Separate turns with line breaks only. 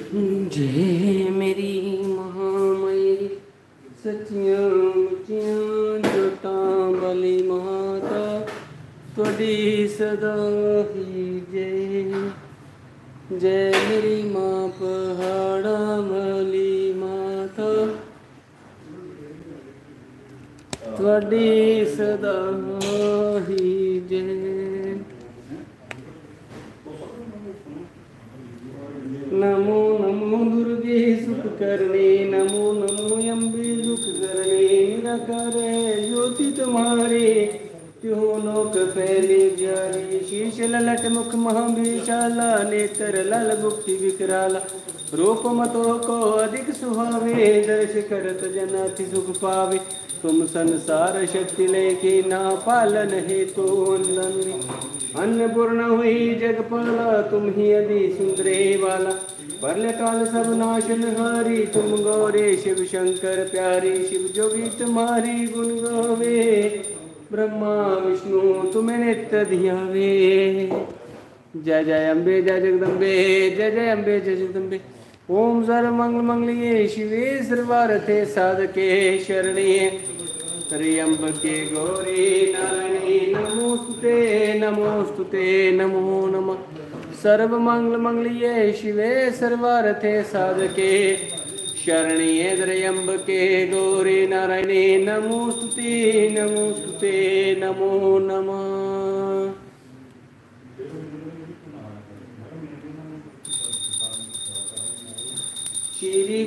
जय मेरी महामाई सच्चियां मुच्चियां जोतां वाली माता थोड़ी सदा ही जय। जय मेरी माँ पहाड़ा वाली माता थोड़ी सदा ही जय। नमो नमो दुर्गे सुख करने नमो नमो अम्बे दुख करने निराकारे ज्योति तुम्हारे त्यों लोक फैले जारी शीश ललट मुख महाविशाला नेत्र लाल गुप्ति विकराला रूप मतो को अधिक सुहावे दर्श करत जन अति सुख पावे तुम संसार शक्ति लेके ना पालन हेतु अन्नपूर्ण हुई जगपाला तुम ही अति सुंदरे वाला परल काल सब नाशन हारी तुम गौरे शिव शंकर प्यारी शिव जोगी तुम्हारी गुण गावे ब्रह्मा विष्णु तुम्हें नित्य धियावे। जय जय अम्बे जय जगदम्बे जय जय अम्बे जय जगदम्बे। ओम सर्व मंगल मंगलिये शिवे सर्वार्थे साधके शरण्ये त्र्यंबके गौरी नारायणी नमोस्तुते नमोस्तुते नमो नमः। सर्व मंगल मंगलिये शिवे सर्वार्थे साधके शरण्ये त्र्यंबके गौरी नारायणी नमोस्तुते नमोस्तुते नमो नमः। श्री